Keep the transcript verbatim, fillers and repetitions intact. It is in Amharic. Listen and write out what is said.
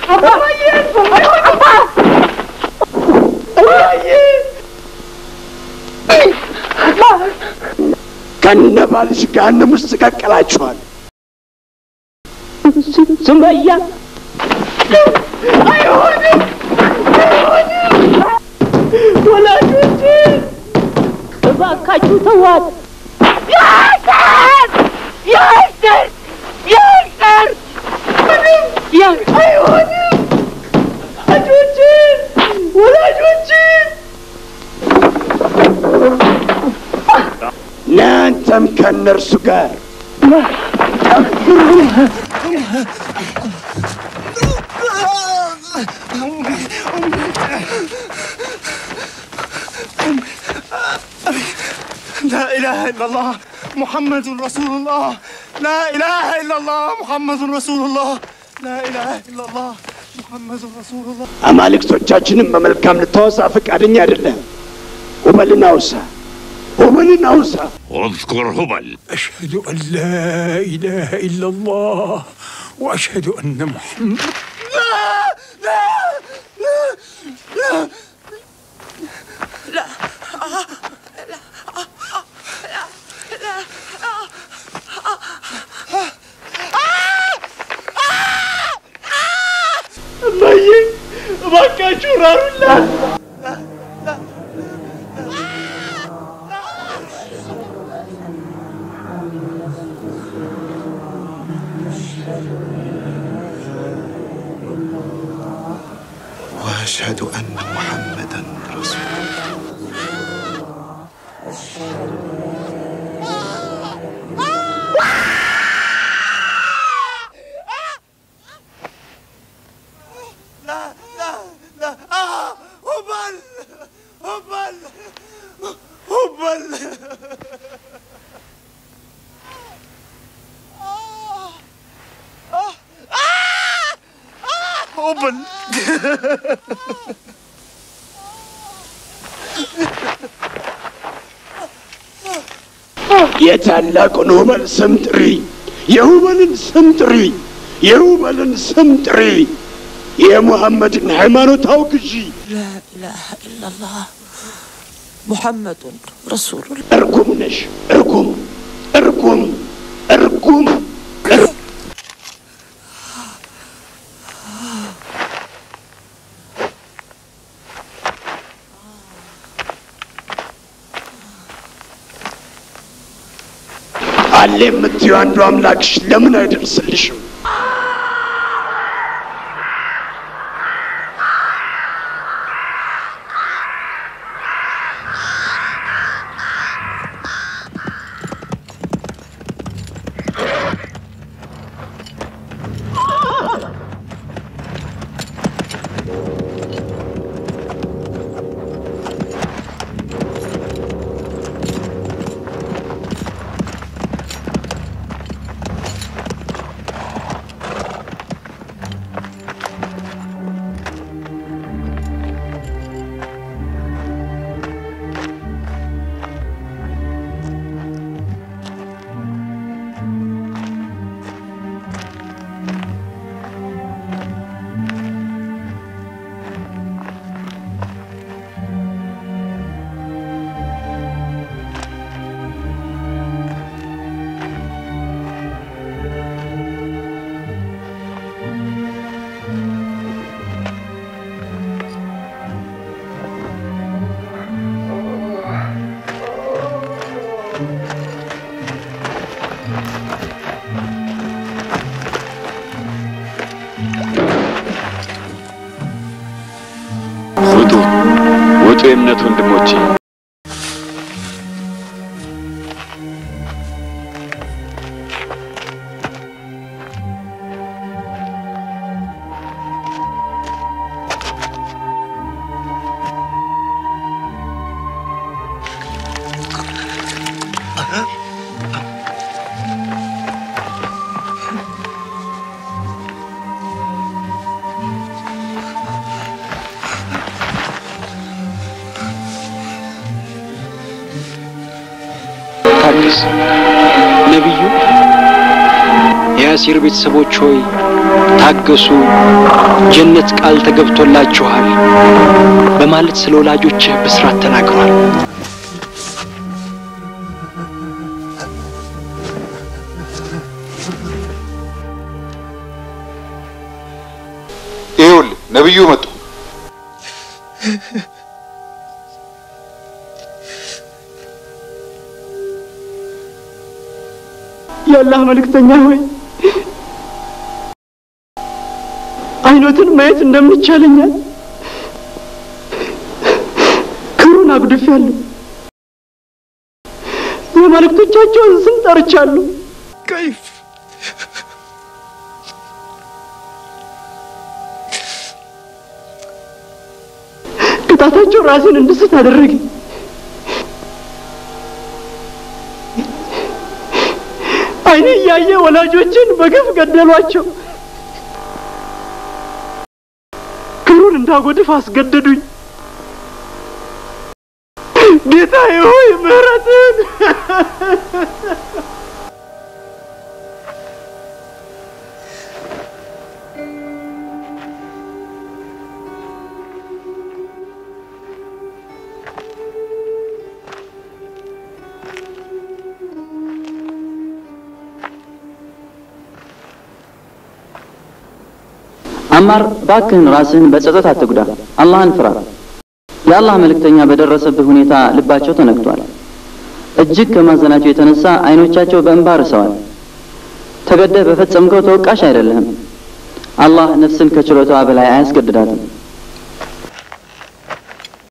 كان بالش كان مستققلاچوال سمية አይሆንም ወላጆቼ እባካችሁ ተዋት ያሰር ያሰር ያሰር ያ አይሆንም ወላጆቼ ወላጆቼ ናንተም ከነርሱ ጋር لا إله إلا الله محمد رسول الله لا إله إلا الله محمد رسول الله لا إله إلا الله محمد رسول الله አማልክቶቻችንን በመልካም ልታወሳ ፈቃደኛ አይደለም ሁበልን አውሳ ሁበልን አውሳ اذكر هبل أشهد أن لا إله إلا الله وأشهد أن محمد لا لا لا لا لا الله እባካችሁ ራሩላ وأشهد أن محمدا رسول الله لا لا لا آه هبل هبل هبل هبل የታላቁን ሁበል ስም ጥሪ የሁበልን ስም ጥሪ የሁበልን ስም ጥሪ የሙሐመድን ሃይማኖት አውግዢ لا إله إلا الله محمد رسول الله እርጉም ነሽ እርጉም እርጉም እርጉም አለ የምትይው አንዱ አምላክሽ ለምን አይደርስልሽም ውጡ የእምነት ወንድሞቼ ነብዩ የአሲር ቤተሰቦች ሆይ ታገሱ ጀነት ቃል ተገብቶላችኋል በማለት ስለ ወላጆችህ ብስራት ተናግሯል ይሁን ነብዩ መጡ የአላህ መልእክተኛ ሆይ አይኖትን ማየት እንደምቻለኛል ክሩን አግድፌያለሁ የመልእክቶቻቸውን ስም ጠርቻለሁ كيف ቅጣታቸው ራሴን እንድስት አደረገኝ አይኔ ያየ ወላጆችን በግፍ ገደሏቸው ክሩን እንዳጎድፍ አስገደዱኝ ጌታዬ ሆይ ምህረትን አማር ባክህን ራስህን በጸጸት አትጉዳ አላህን ፍራ የአላህ መልእክተኛ በደረሰብህ ሁኔታ ልባቸው ተነክቷል እጅግ ከማዘናቸው የተነሳ አይኖቻቸው በእንባ ርሰዋል ተገደህ በፈጸምከው ተወቃሽ አይደለህም አላህ ነፍስን ከችሎታዋ በላይ አያስገድዳትም